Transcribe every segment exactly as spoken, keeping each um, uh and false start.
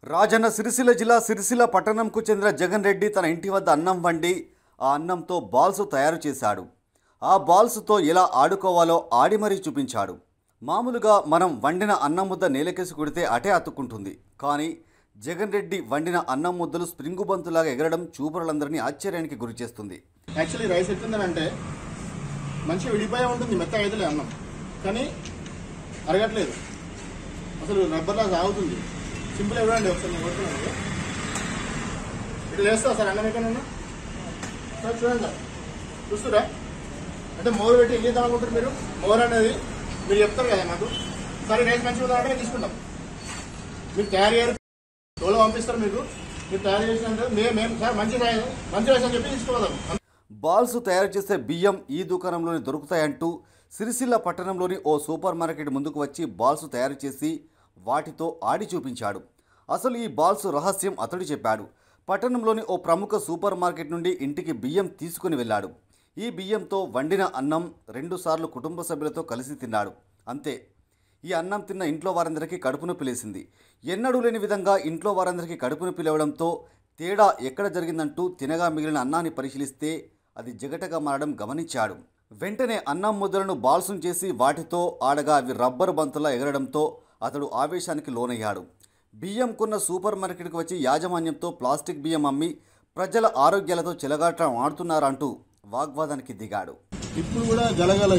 రాజన్న సిరిసిల్ల జిల్లా సిరిసిల్ల పట్టణంకు చెందిన జగన్ రెడ్డి తన ఇంటి వద్ద అన్నం వండి ఆ అన్నంతో బాల్స్ తయారు చేశాడు. ఆ బాల్స్తో ఎలా ఆడుకోవాలో ఆడి మరీ చూపించాడు. మామూలుగా మనం వండిన అన్నం ముద్ద నేలకేసి కొడితే అటే అతుక్కుంటుంది. కానీ జగన్ రెడ్డి వండిన అన్నం ముద్దలు స్ప్రింగు బంతులాగా ఎగరడం చూపరులందరినీ ఆశ్చర్యానికి గురి చేస్తుంది. యాక్చువల్లీ రైస్ ఎట్లుందనంటే మంచిగా విడిపోయే ఉంటుంది, మెత్తగా అయితే అన్నం, కానీ అరగట్లేదు, అసలు రబ్బర్లా సాగుతుంది. సింపుల్ ఇవ్వండి ఒకసారి నేను కొడుతున్నాను. ఇట్లా చేస్తా సార్ అన్నం ఎక్కడ సార్ చూడండి సార్, చూస్తురా అంటే మోర్ పెట్టి ఏం చేద్దాం అనుకుంటారు మీరు? మోర్ అనేది మీరు చెప్తారు కదా మాకు, సరే రైస్ మంచిగా ఉందంటే తీసుకుంటాం. మీరు తయారు చేయరు, తోలు పంపిస్తారు, మీకు మీరు తయారు చేసినంటే మేము మేము సార్ మంచి రైస్ మంచి రైస్ అని చెప్పి తీసుకోదాం. బాల్స్ తయారు చేసే బియ్యం ఈ దుకాణంలోనే దొరుకుతాయంటూ సిరిసిల్ల పట్టణంలోని ఓ సూపర్ మార్కెట్ ముందుకు వచ్చి బాల్స్ తయారు చేసి వాటితో ఆడి చూపించాడు. అసలు ఈ బాల్స్ రహస్యం అతడు చెప్పాడు. పట్టణంలోని ఓ ప్రముఖ సూపర్ మార్కెట్ నుండి ఇంటికి బియ్యం తీసుకుని వెళ్ళాడు. ఈ బియ్యంతో వండిన అన్నం రెండుసార్లు కుటుంబ సభ్యులతో కలిసి తిన్నాడు. అంతే, ఈ అన్నం తిన్న ఇంట్లో వారందరికీ కడుపు నొప్పి లేసింది. ఎన్నడూ లేని విధంగా ఇంట్లో వారందరికీ కడుపు నొప్పి లేవడంతో తేడా ఎక్కడ జరిగిందంటూ తినగా మిగిలిన అన్నాన్ని పరిశీలిస్తే అది జగటగా మారడం గమనించాడు. వెంటనే అన్నం ముద్దలను బాల్సును చేసి వాటితో ఆడగా అవి రబ్బరు బంతులా ఎగరడంతో అతడు ఆవేశానికి లోనయ్యాడు. బియ్యం కొన్న సూపర్ మార్కెట్కి వచ్చి యాజమాన్యంతో ప్లాస్టిక్ బియ్యం అమ్మి ప్రజల ఆరోగ్యాలతో చెలగాట ఆడుతున్నారంటూ వాగ్వాదానికి దిగాడు. ఇప్పుడు కూడా గలగల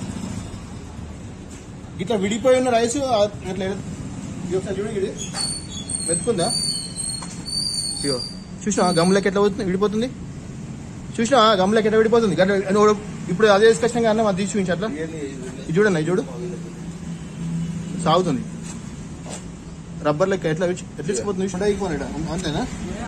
ఇట్లా విడిపోయిన రైస్ అట్లా చూడండి, వెతుకుందా చూసినా గమ్ములకి ఎట్లా పోతుంది, విడిపోతుంది చూసినా గమ్ములకి ఎట్లా విడిపోతుంది. ఇప్పుడు అదే డిస్కషన్ అన్న అది తీసి చూపించి అట్లా ఇది చూడండి, ఇది చూడు సాగుతుంది రబ్బర్ లెక్క ఎట్లా ఎట్లా ఇచ్చిపోతుంది అంతేనా.